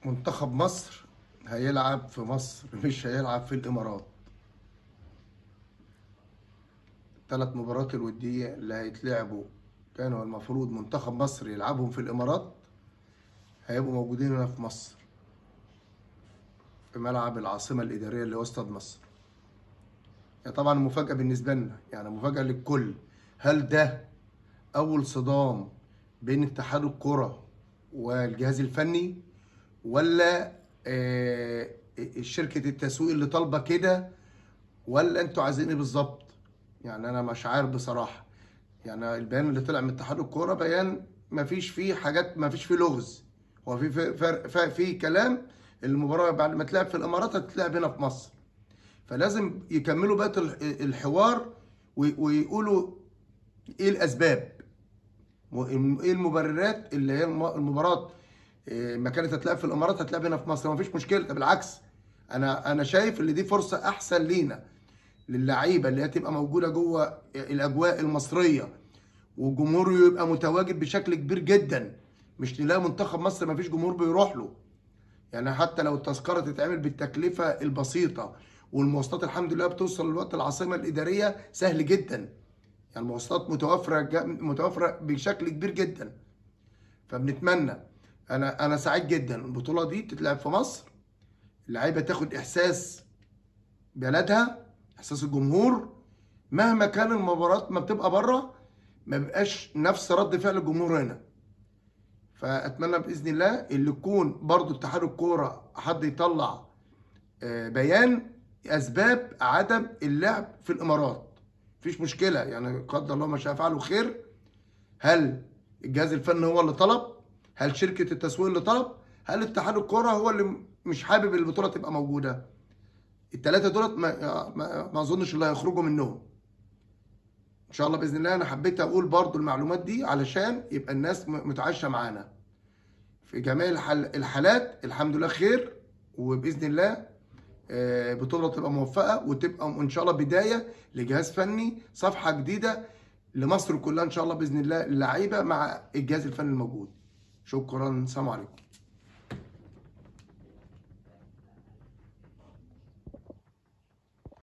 منتخب مصر هيلعب في مصر، مش هيلعب في الإمارات. الثلاث مباريات الودية اللي هيتلعبوا كانوا المفروض منتخب مصر يلعبهم في الإمارات، هيبقوا موجودين هنا في مصر في ملعب العاصمة الإدارية اللي هو استاد مصر. يعني طبعا مفاجأة بالنسبة لنا، يعني مفاجأة للكل. هل ده أول صدام بين اتحاد الكرة والجهاز الفني، ولا شركة التسويق اللي طالبة كده، ولا انتوا عايزين ايه بالظبط؟ يعني انا مش عارف بصراحه. يعني البيان اللي طلع من اتحاد الكوره بيان ما فيش فيه حاجات، ما فيش فيه لغز. هو في فرق في كلام. المباراه بعد ما تلعب في الامارات هتتلعب هنا في مصر، فلازم يكملوا بقى الحوار ويقولوا ايه الاسباب وايه المبررات اللي هي المباراه ما كانت هتلعب في الامارات هتلعب هنا في مصر. ما فيش مشكله، ده بالعكس. انا شايف ان دي فرصه احسن لينا، للعيبه اللي هتبقى موجوده جوه الاجواء المصريه، وجمهوره يبقى متواجد بشكل كبير جدا. مش نلاقي منتخب مصر ما فيش جمهور بيروح له. يعني حتى لو التذكره تتعمل بالتكلفه البسيطه، والمواصلات الحمد لله بتوصل للوقت العاصمه الاداريه سهل جدا. يعني المواصلات متوفره بشكل كبير جدا. فبنتمنى، انا سعيد جدا البطوله دي تتلعب في مصر، اللعيبه تاخد احساس بلدها، احساس الجمهور. مهما كان المباراة ما بتبقى بره، ما بيبقاش نفس رد فعل الجمهور هنا. فاتمنى باذن الله اللي يكون برضو اتحاد الكوره حد يطلع بيان اسباب عدم اللعب في الامارات. مفيش مشكله، يعني قدر الله ما شاء فعل خير. هل الجهاز الفني هو اللي طلب؟ هل شركه التسويق اللي طلب؟ هل اتحاد الكوره هو اللي مش حابب البطوله تبقى موجوده؟ الثلاثه دولت ما اظنش اللي هيخرجوا منهم ان شاء الله باذن الله. انا حبيت اقول برضو المعلومات دي علشان يبقى الناس متعايشه معانا في جميع الحالات. الحمد لله خير، وباذن الله بطوله تبقى موفقه، وتبقى ان شاء الله بدايه لجهاز فني، صفحه جديده لمصر كلها ان شاء الله باذن الله، اللعيبه مع الجهاز الفني الموجود. شكرا، سلام عليكم.